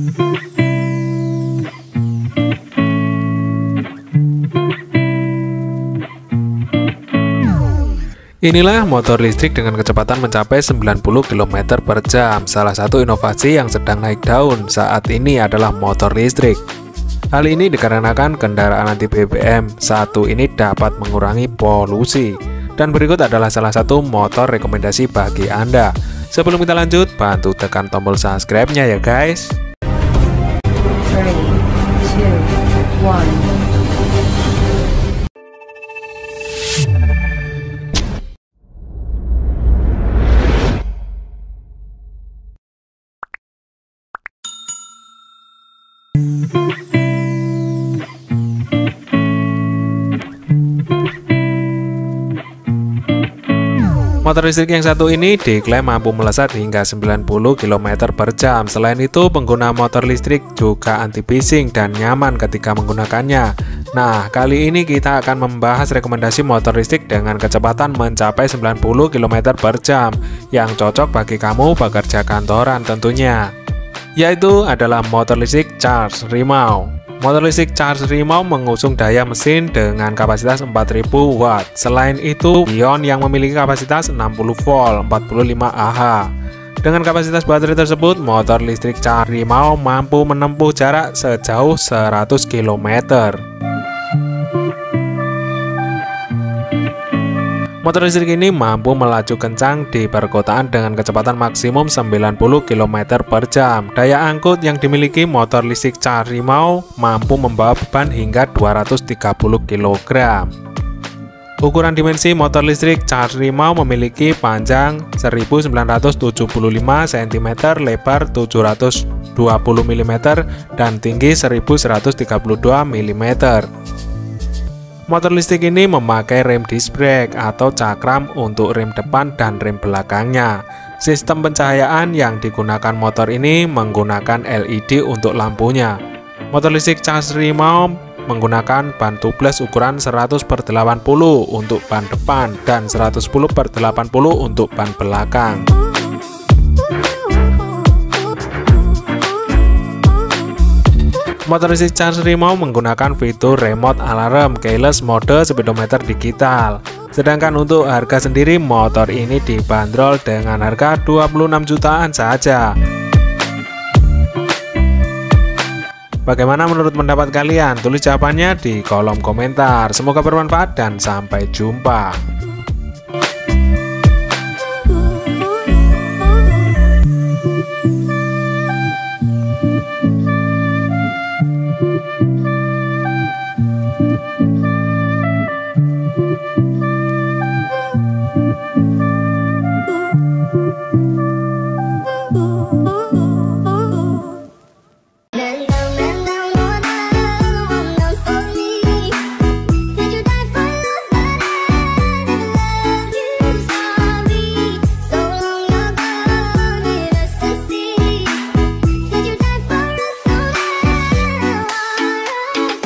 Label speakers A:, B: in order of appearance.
A: Inilah motor listrik dengan kecepatan mencapai 90 km per jam. Salah satu inovasi yang sedang naik daun saat ini adalah motor listrik. Hal ini dikarenakan kendaraan anti BBM satu ini dapat mengurangi polusi. Dan berikut adalah salah satu motor rekomendasi bagi Anda. Sebelum kita lanjut, bantu tekan tombol subscribe-nya ya guys.
B: 3, 2, 1.
A: Motor listrik yang satu ini diklaim mampu melesat hingga 90 km per jam. Selain itu, pengguna motor listrik juga anti bising dan nyaman ketika menggunakannya. Nah, kali ini kita akan membahas rekomendasi motor listrik dengan kecepatan mencapai 90 km per jam yang cocok bagi kamu pekerja kantoran tentunya. Yaitu adalah motor listrik Charge Rimau. Motor listrik Charge Rimau mengusung daya mesin dengan kapasitas 4000 watt. Selain itu, ion yang memiliki kapasitas 60 volt 45 Ah. Dengan kapasitas baterai tersebut, motor listrik Charge Rimau mampu menempuh jarak sejauh 100 km. Motor listrik ini mampu melaju kencang di perkotaan dengan kecepatan maksimum 90 km per jam. Daya angkut yang dimiliki motor listrik Charge Rimau mampu membawa beban hingga 230 kg. Ukuran dimensi motor listrik Charge Rimau memiliki panjang 1975 cm, lebar 720 mm, dan tinggi 1132 mm. Motor listrik ini memakai rem disc brake atau cakram untuk rem depan dan rem belakangnya. Sistem pencahayaan yang digunakan motor ini menggunakan LED untuk lampunya. Motor listrik Charge Rimau menggunakan ban tubeless ukuran 100/80 untuk ban depan dan 110/80 untuk ban belakang. Motor listrik Charge Rimau menggunakan fitur remote alarm, keyless mode, speedometer digital. Sedangkan untuk harga sendiri, motor ini dibanderol dengan harga 26 jutaan saja. Bagaimana menurut pendapat kalian? Tulis jawabannya di kolom komentar. Semoga bermanfaat dan sampai jumpa.